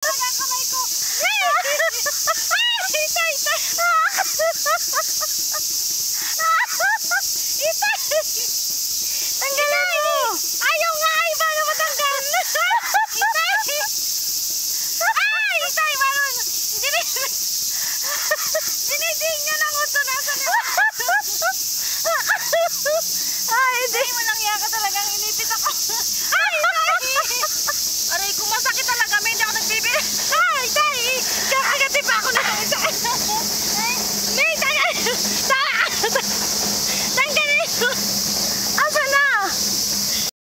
talaga ang kamay ko. Itay! Tanggalan mo! Ayaw nga! Ay, paano matanggal? Itay! Ay! Itay! Paano? Diniding niya ng uso. Nasa niya? Ay, hindi. Walang yaka talagang inipit ako. Ay! Aray, kung masakit talaga.